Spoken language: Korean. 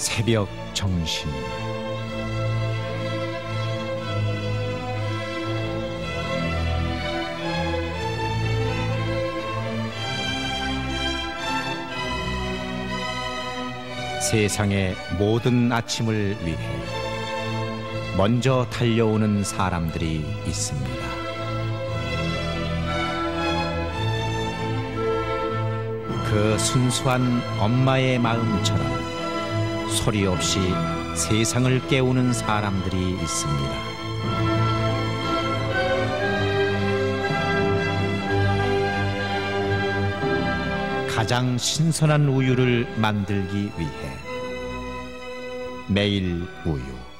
새벽 정신. 세상의 모든 아침을 위해 먼저 달려오는 사람들이 있습니다. 그 순수한 엄마의 마음처럼 소리 없이 세상을 깨우는 사람들이 있습니다. 가장 신선한 우유를 만들기 위해 매일 우유